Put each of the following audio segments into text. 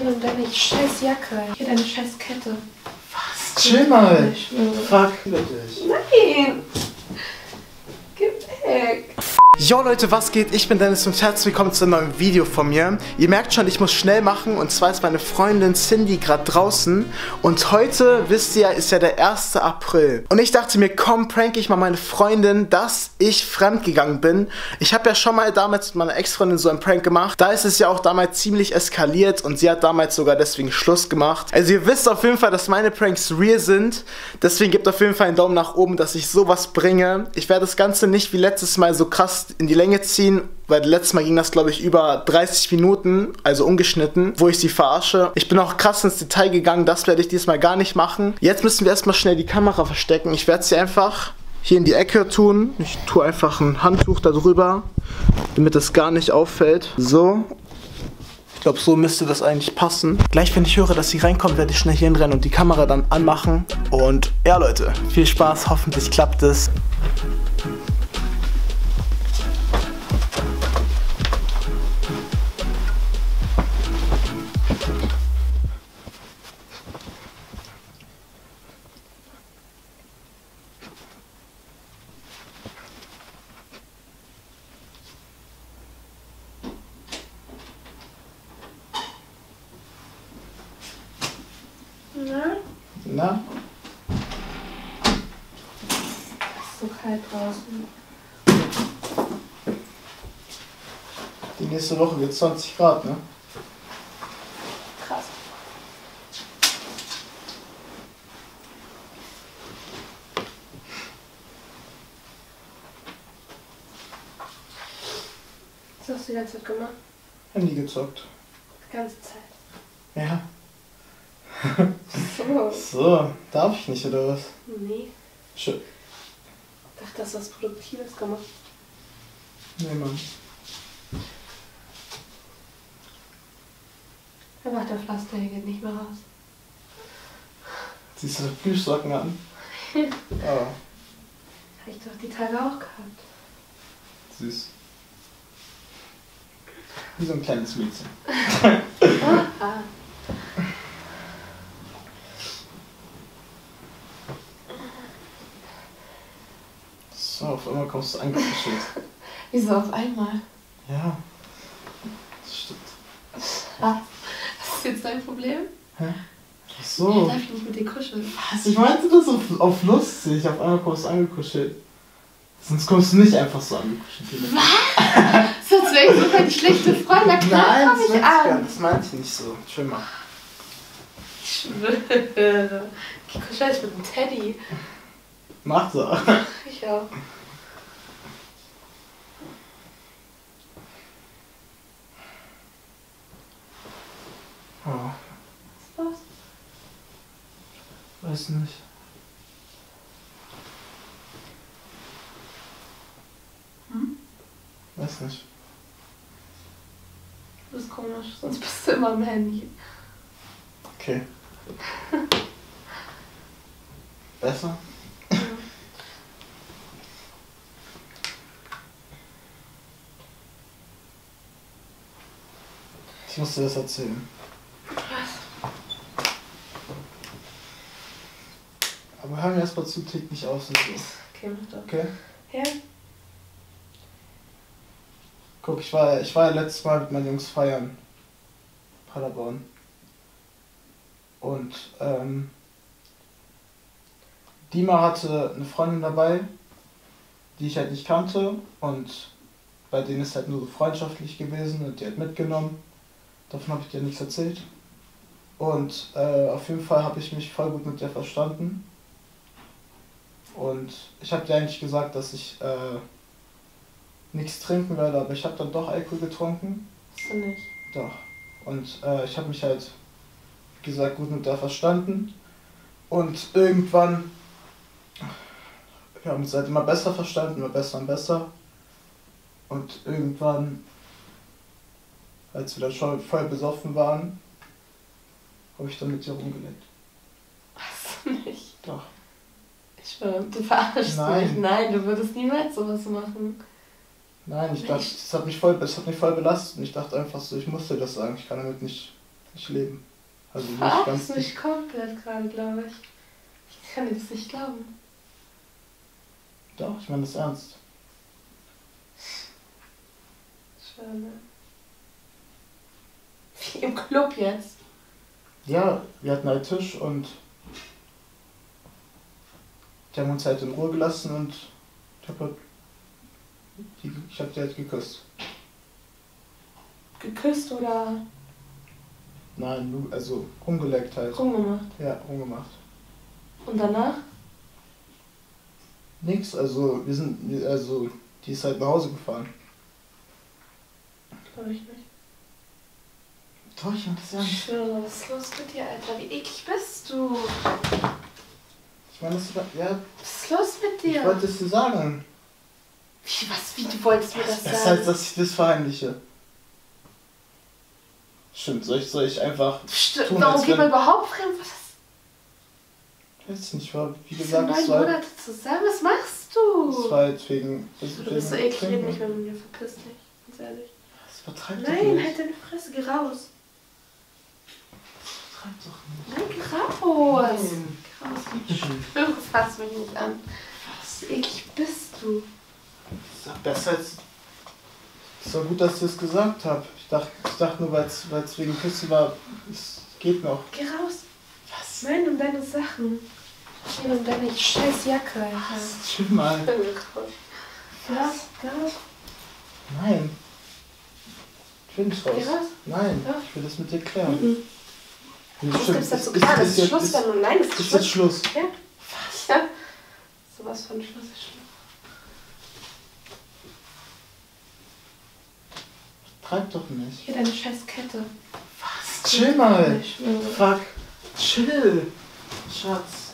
und deine scheiß Jacke. Hier deine scheiß Kette. Was? Chill mal. Fuck dich. Nein. Geh weg. Yo Leute, was geht? Ich bin Dennis und herzlich willkommen zu einem neuen Video von mir. Ihr merkt schon, ich muss schnell machen und zwar ist meine Freundin Cindy gerade draußen und heute, wisst ihr ja, ist ja der 1. April. Und ich dachte mir, komm, prank ich mal meine Freundin, dass ich fremdgegangen bin. Ich habe ja schon mal damals mit meiner Ex-Freundin so einen Prank gemacht. Da ist es ja auch damals ziemlich eskaliert und sie hat damals sogar deswegen Schluss gemacht. Also ihr wisst auf jeden Fall, dass meine Pranks real sind. Deswegen gebt auf jeden Fall einen Daumen nach oben, dass ich sowas bringe. Ich werde das Ganze nicht wie letztes Mal so krass in die Länge ziehen, weil letztes Mal ging das, glaube ich, über 30 Minuten, also ungeschnitten, wo ich sie verarsche. Ich bin auch krass ins Detail gegangen, das werde ich diesmal gar nicht machen. Jetzt müssen wir erstmal schnell die Kamera verstecken. Ich werde sie einfach hier in die Ecke tun. Ich tue einfach ein Handtuch da drüber, damit das gar nicht auffällt. So. Ich glaube, so müsste das eigentlich passen. Gleich, wenn ich höre, dass sie reinkommt, werde ich schnell hier hinrennen und die Kamera dann anmachen. Und ja, Leute, viel Spaß. Hoffentlich klappt es. Na? Ist so kalt draußen. Die nächste Woche wird 20 Grad, ne? Krass. Was hast du die ganze Zeit gemacht? Handy gezockt. Die ganze Zeit. Ja. So. So, darf ich nicht, oder was? Nee. Schön. Ich dachte, das ist was Produktives gemacht. Nee, Mann. Er macht der Pflaster, der geht nicht mehr raus. Siehst du Plüschsocken an? Oh, Habe ich doch die Tage auch gehabt. süß. Wie so ein kleines Mädchen. Ah. So, auf einmal kommst du angekuschelt. Wieso auf einmal? Ja, das stimmt. Ah, was ist jetzt dein Problem? Hä? Ach so. Darf ich nicht mit dir kuscheln? Was? Ich meinte das auf lustig. Auf einmal kommst du angekuschelt. Sonst kommst du nicht einfach so angekuschelt. Was? So, als wäre ich sogar die schlechte Freundin. Na klar, Nein, komm ich an. das meinte ich nicht so. Schön mal. Ich schwöre. Ich kuschel jetzt mit einem Teddy. Mach so. Ich auch. Oh, Was ist los? weiß nicht. Hm? Weiß nicht. Du bist komisch, sonst bist du immer am Handy. Okay. Besser? Ja. Ich muss dir das erzählen. Was? Aber hör mir erstmal zu, tick nicht aus und so. Okay, mach doch. Okay? Ja? Guck, ich war ja letztes Mal mit meinen Jungs feiern. Paderborn. Und, Dima hatte eine Freundin dabei, die ich halt nicht kannte und bei denen ist halt nur so freundschaftlich gewesen und die hat mitgenommen. Davon habe ich dir nichts erzählt. Und auf jeden Fall habe ich mich voll gut mit der verstanden. Und ich habe dir eigentlich gesagt, dass ich nichts trinken werde, aber ich habe dann doch Alkohol getrunken. Hast du nicht? Doch. Und ich habe mich halt, wie gesagt, gut mit der verstanden. Und irgendwann, wir haben uns halt immer besser verstanden, immer besser und besser. Und irgendwann, als wir dann schon voll besoffen waren, habe ich dann mit ihr rumgelegt. Hast du nicht? Doch. Ich schwöre, du verarschst Nein. mich. Nein, du würdest niemals sowas machen. Nein, ich dachte, das hat mich voll belastet und ich dachte einfach so, ich musste das sagen, ich kann damit nicht nicht leben. Also nicht Verarschst ganz. mich komplett gerade, glaube ich. Ich kann dir das nicht glauben. Doch, ich meine das ernst. Schade. Wie im Club jetzt. Ja, wir hatten einen Tisch und die haben uns halt in Ruhe gelassen und ich hab die halt geküsst. Geküsst oder Nein, also rumgeleckt halt. rumgemacht? Ja, rumgemacht. Und danach? Nix, also die ist halt nach Hause gefahren. Glaube ich nicht. Doch, ich meine das Ich ernst. schwöre, was ist los mit dir, Alter? Wie eklig bist du? Ich meine das ja, Was ist los mit ich dir? wollte es dir sagen. Wie, du wolltest mir das Besser sagen? als dass ich das verheimliche. Stimmt, soll ich einfach tun, Warum als geht wenn- man überhaupt fremd? Was ist weiß ich nicht, war wie das? gesagt, 9 es war Monate zusammen? Was machst es du? war halt wegen. Du bist so eklig, red nicht mehr mit mir, verpiss dich. Ganz ehrlich. Das vertreibt doch Nein, nicht. halt deine Fresse, geh raus. Das vertreibt doch nicht. Nein, geh raus. Nein. Geh raus. Ich schwöre, fass mich nicht an. Was eklig bist du? Das ist doch besser als. Es war gut, dass ich das gesagt habe. Ich dachte nur, weil es wegen Küsse war, es geht noch. Geh raus. Was? Nein, um deine Sachen. Nein, um deine scheiß Jacke, Alter. Chill mal. Geh raus, geh raus. Nein. Ich will nicht raus. Geh raus. Nein, Ja. ich will das mit dir klären. Mhm. Was Stimmt, gibt's dazu ist- klar? Das ist ist jetzt- Schluss ist- dann und nein, das ist Ist jetzt Schluss. Schluss? Ja. Was? Ja. Sowas von Schluss ist Schluss. Treib doch nicht. Hier deine scheiß Kette. Was? Chill mal. Ich schwöre. Fuck. Chill. Schatz.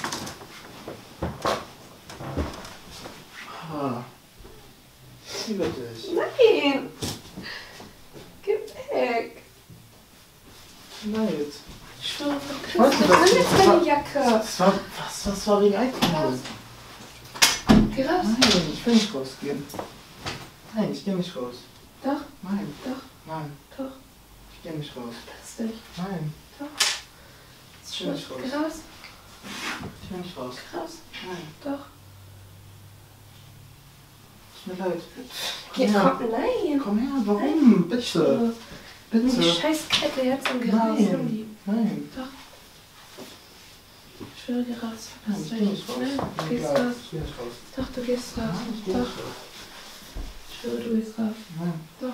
Ah. Ich liebe dich. Nein! Geh weg! Neid. Ich schwöre, Weißt verpiss du, dich. das- Nimm jetzt das war- deine Jacke. Was war wegen Alkohol? Geh raus. Nein, ich will nicht rausgehen. Nein, ich gehe nicht raus. Doch, Nein, doch, nein, doch. ich gehe nicht raus. Verpiss dich. Nein, Doch. ich will nicht raus. Geh raus. Ich will nicht raus. Geh raus. Nein, Doch. tut mir leid. Geh, Komm her. komm, nein. Komm her, warum? Bitte. Nimm die Bitte. scheiß Kette jetzt und geh raus. Nimm Nein, die. nein. Doch. Ich schwöre, geh raus. Nein, Verpiss ich gehe dich. nicht raus. Nein, Nein, gehst egal, raus. ich gehe nicht raus. Doch, du gehst raus. Nein, ich gehe Doch. nicht raus. Ich schwöre, du gehst raus. Nein. Doch.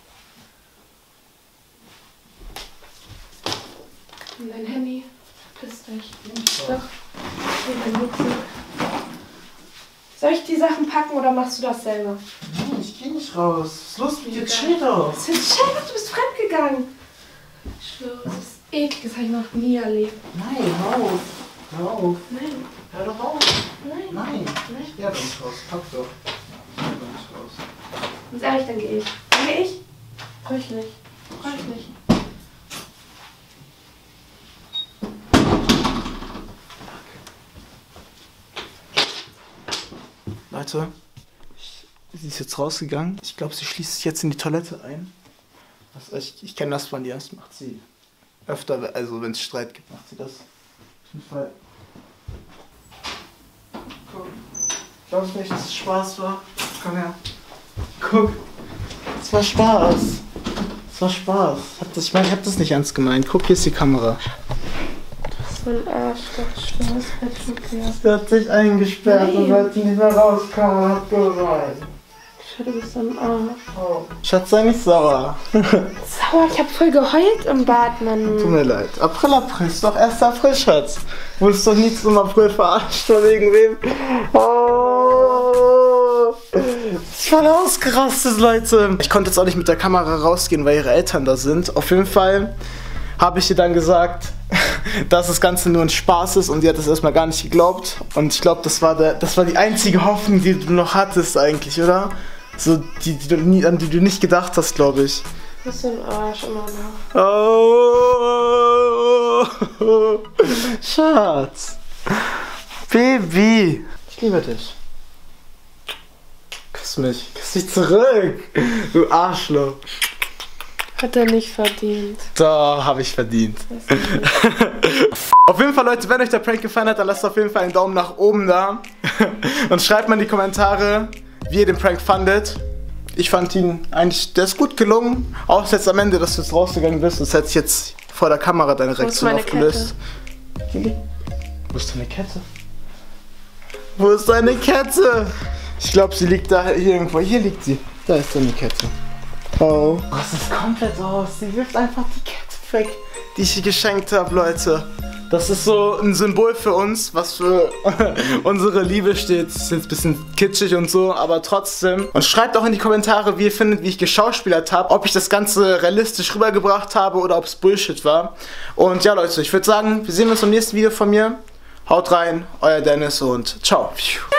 Nimm dein Handy. Verpiss dich. Doch. Nimm dein Rucksack. Soll ich die Sachen packen oder machst du das selber? Nein, ich gehe nicht raus. Was ist los mit dir? Egal. Chill doch. Was für ein Scheiß, du bist fremdgegangen. Ich schwöre, das ist eklig, das habe ich noch nie erlebt. Nein, hör auf. Hör auf. Nein, Hör doch auf. nein, Nein. nein. Ich gehe aber nicht raus. Pack doch. Ich gehe aber nicht raus. Ganz ehrlich, dann gehe ich. Dann gehe ich? Brauch ich nicht. Brauch ich nicht. Leute, sie ist jetzt rausgegangen. Ich glaube, sie schließt sich jetzt in die Toilette ein. Ich kenne das von ihr. Das macht sie öfter. Also, wenn es Streit gibt, macht sie das. Auf jeden Fall. Guck. Glaubst du nicht, dass es Spaß war? Komm her. Guck. Es war Spaß. Es war Spaß. Ich meine, ich hab das nicht ernst gemeint. Guck, hier ist die Kamera. So ein Arsch, das ist schlimm, das wird wirklich. Sie hat sich eingesperrt und Nein. wollte nicht mehr rauskommen und hat geweint. Du bist so ein Arsch. Oh. Schatz, sei nicht sauer. Sauer, ich hab voll geheult im Bad, Mann. Tut mir leid. April, ist doch 1. April, Schatz. Wurdest doch nie zum April verarscht, von wegen wem? Oh. Ich war ausgerastet, Leute. Ich konnte jetzt auch nicht mit der Kamera rausgehen, weil ihre Eltern da sind. Auf jeden Fall habe ich ihr dann gesagt, dass das Ganze nur ein Spaß ist und sie hat das erstmal gar nicht geglaubt. Und ich glaube, das war die einzige Hoffnung, die du noch hattest eigentlich, oder? So, an die du nicht gedacht hast, glaube ich. Du bist so ein Arsch immer noch. Oh, Schatz. Baby. Ich liebe dich. Küss mich. Küss dich zurück. Du Arschloch. Hat er nicht verdient. Da habe ich verdient. Auf jeden Fall, Leute, wenn euch der Prank gefallen hat, dann lasst auf jeden Fall einen Daumen nach oben da. Und schreibt mal in die Kommentare, wie ihr den Prank fandet. Ich fand ihn eigentlich, der ist gut gelungen. Auch jetzt am Ende, dass du jetzt rausgegangen bist. Das hätte ich jetzt vor der Kamera deine Reaktion aufgelöst. Wo ist deine Kette? Wo ist deine Kette? Ich glaube, sie liegt da irgendwo. Hier liegt sie. Da ist deine Kette. Oh. Das ist komplett aus. Sie wirft einfach die Kette weg, die ich ihr geschenkt habe, Leute. Das ist so ein Symbol für uns, was für unsere Liebe steht. Das ist jetzt ein bisschen kitschig und so, aber trotzdem. Und schreibt auch in die Kommentare, wie ihr findet, wie ich geschauspielert habe. Ob ich das Ganze realistisch rübergebracht habe oder ob es Bullshit war. Und ja, Leute, ich würde sagen, wir sehen uns im nächsten Video von mir. Haut rein, euer Dennis und ciao.